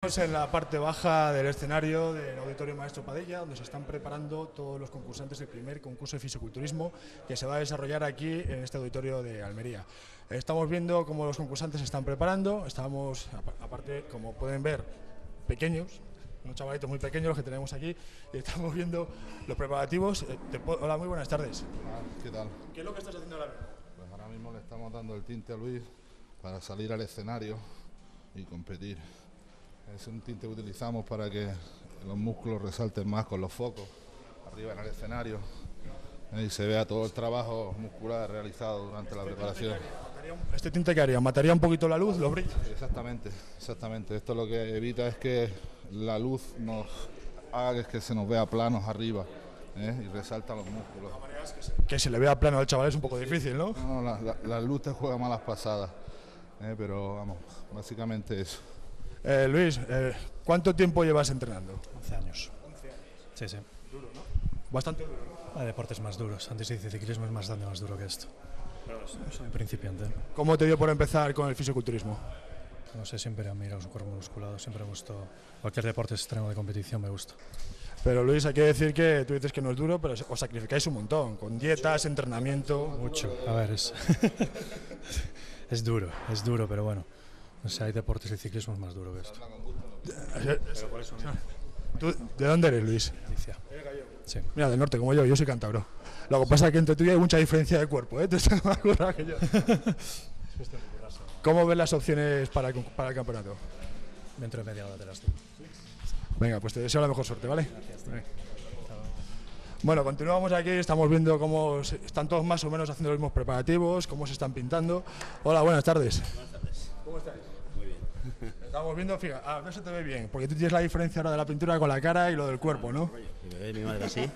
Estamos en la parte baja del escenario del Auditorio Maestro Padilla, donde se están preparando todos los concursantes del primer concurso de fisiculturismo que se va a desarrollar aquí en este auditorio de Almería. Estamos viendo cómo los concursantes se están preparando, estamos, aparte, como pueden ver, pequeños, unos chavalitos muy pequeños los que tenemos aquí, y estamos viendo los preparativos. Hola, muy buenas tardes. ¿Qué tal? ¿Qué es lo que estás haciendo ahora mismo? Pues ahora mismo le estamos dando el tinte a Luis para salir al escenario y competir. Es un tinte que utilizamos para que los músculos resalten más con los focos arriba en el escenario y se vea todo el trabajo muscular realizado durante la preparación. ¿Este tinte qué haría? ¿Mataría un poquito la luz, los brillos? Exactamente, exactamente. Esto lo que evita es que la luz nos haga que se nos vea planos arriba y resalta los músculos. Que se le vea plano al chaval es un poco difícil, ¿no? No, la luz te juega malas pasadas, pero vamos, básicamente eso. Luis, ¿cuánto tiempo llevas entrenando? 11 años. 11 años. Sí, sí. Duro, ¿no? Bastante duro, ¿no? Hay deportes más duros. Antes se dice ciclismo es bastante más duro que esto. Pero soy principiante. ¿Cómo te dio por empezar con el fisiculturismo? No sé, siempre me he mirado un cuerpo musculado. Siempre me gustó. Cualquier deporte extremo de competición me gusta. Pero Luis, hay que decir que tú dices que no es duro, pero os sacrificáis un montón, con dietas, entrenamiento. Mucho. A ver, es duro, pero bueno. O sea, hay deportes de ciclismo más duro que esto. Pero por eso mismo. ¿Tú, ¿De dónde eres, Luis? Galicia. Sí. Mira, del norte, como yo soy cántabro. Lo que pasa es que entre tú y hay mucha diferencia de cuerpo, ¿eh? Tú estás más currado que yo. ¿Cómo ves las opciones para el campeonato? Dentro de media hora te las tú. Venga, pues te deseo la mejor suerte, ¿vale? Gracias. Bueno, continuamos aquí, estamos viendo cómo están todos más o menos haciendo los mismos preparativos, cómo se están pintando. Hola, buenas tardes. Buenas tardes. ¿Cómo estáis? Muy bien. Estamos viendo, fíjate, a ver si te ve bien, porque tú tienes la diferencia ahora de la pintura con la cara y lo del cuerpo, ¿no? Si me ve mi madre así.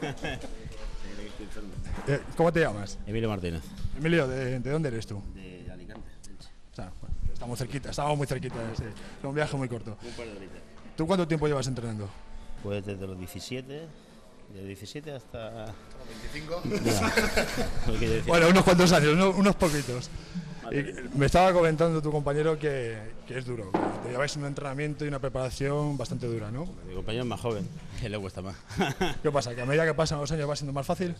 ¿Cómo te llamas? Emilio Martínez. Emilio, ¿de dónde eres tú? De Alicante. O sea, bueno, estamos muy cerquita, sí. Es un viaje muy corto. Un par de horitas. ¿Tú cuánto tiempo llevas entrenando? Pues desde los 17, de 17 hasta... 25. Bueno, unos cuantos años, unos poquitos. Y me estaba comentando tu compañero que es duro, que te lleváis un entrenamiento y una preparación bastante dura, ¿no? Mi compañero es más joven, que le cuesta más. ¿Qué pasa? ¿Que a medida que pasan los años va siendo más fácil?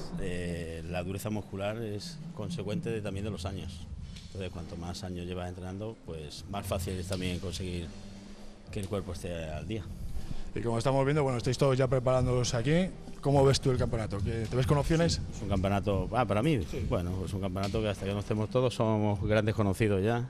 La dureza muscular es consecuente también de los años. Entonces, cuanto más años llevas entrenando, pues más fácil es también conseguir que el cuerpo esté al día. Y como estamos viendo, bueno, estáis todos ya preparándolos aquí. ¿Cómo ves tú el campeonato? ¿Te ves con opciones? Es un campeonato, para mí, sí. Bueno, es un campeonato que hasta que nos estemos todos somos grandes conocidos ya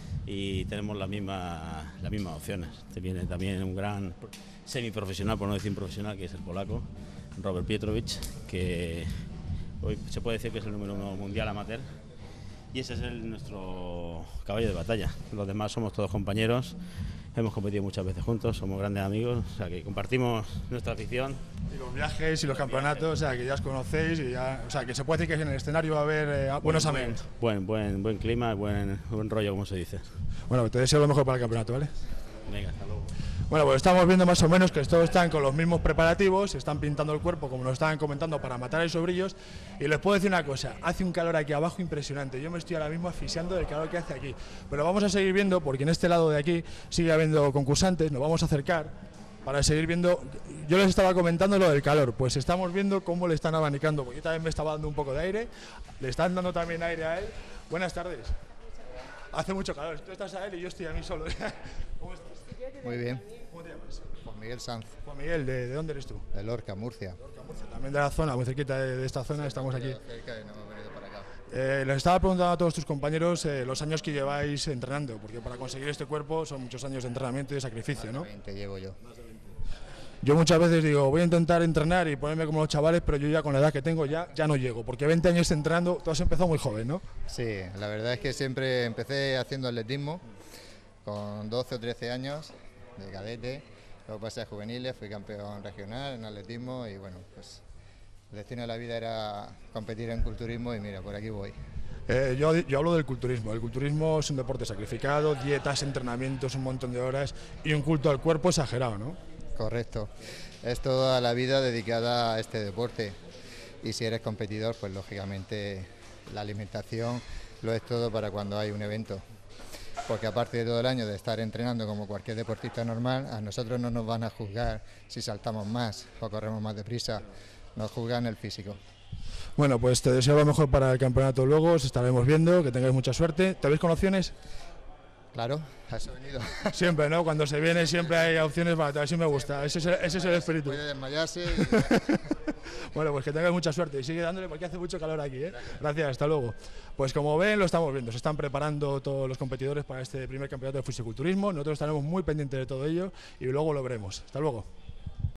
y tenemos las mismas opciones. Te viene también un gran semiprofesional, por no decir profesional, que es el polaco, Robert Pietrowicz, que hoy se puede decir que es el número 1 mundial amateur. Y ese es nuestro caballo de batalla. Los demás somos todos compañeros, hemos competido muchas veces juntos, somos grandes amigos, o sea que compartimos nuestra afición. Y los viajes y los campeonatos, o sea que ya os conocéis, y ya, o sea que se puede decir que en el escenario va a haber buenos amigos. Buen clima, buen rollo, como se dice. Bueno, te deseo lo mejor para el campeonato, ¿vale? Venga, hasta luego. Bueno, pues estamos viendo más o menos que todos están con los mismos preparativos, se están pintando el cuerpo como nos estaban comentando para matar esos brillos, y les puedo decir una cosa, hace un calor aquí abajo impresionante, yo me estoy ahora mismo asfixiando del calor que hace aquí, pero vamos a seguir viendo porque en este lado de aquí sigue habiendo concursantes, nos vamos a acercar para seguir viendo. Yo les estaba comentando lo del calor, pues estamos viendo cómo le están abanicando, porque yo también me estaba dando un poco de aire, le están dando también aire a él. Buenas tardes. Hace mucho calor, tú estás a él y yo estoy a mí solo. ¿Cómo estás? Muy bien. ¿Cómo te llamas? Juan Miguel Sanz, Juan Miguel, ¿de dónde eres tú? de Lorca, Murcia. También de la zona, muy cerquita de esta zona, estamos aquí. Cerca y no hemos venido para acá. Les estaba preguntando a todos tus compañeros los años que lleváis entrenando, porque para conseguir este cuerpo son muchos años de entrenamiento y de sacrificio, ¿no? 20 llevo yo. Yo muchas veces digo, voy a intentar entrenar y ponerme como los chavales, pero yo ya con la edad que tengo ya no llego, porque 20 años entrenando, tú has empezado muy joven, ¿no? Sí, la verdad es que siempre empecé haciendo atletismo con 12 o 13 años de cadete, luego pasé a juveniles, fui campeón regional en atletismo y bueno, pues el destino de la vida era competir en culturismo y mira, por aquí voy. Yo hablo del culturismo. El culturismo es un deporte sacrificado, dietas, entrenamientos, un montón de horas y un culto al cuerpo exagerado, ¿no? Correcto, es toda la vida dedicada a este deporte y si eres competidor, pues lógicamente la alimentación lo es todo para cuando hay un evento. porque aparte de todo el año de estar entrenando como cualquier deportista normal, a nosotros no nos van a juzgar si saltamos más o corremos más deprisa, nos juzgan el físico. Bueno, pues te deseo lo mejor para el campeonato luego, os estaremos viendo, que tengáis mucha suerte. ¿Te veis con opciones? Claro, a eso he venido. Siempre, ¿no? Cuando se viene siempre hay opciones para todo, así me gusta, ese es el espíritu. Puede desmayarse. Bueno, pues que tengas mucha suerte y sigue dándole porque hace mucho calor aquí, ¿eh? Gracias, hasta luego. Pues como ven, lo estamos viendo, se están preparando todos los competidores para este primer campeonato de fisiculturismo, nosotros estaremos muy pendientes de todo ello y luego lo veremos. Hasta luego.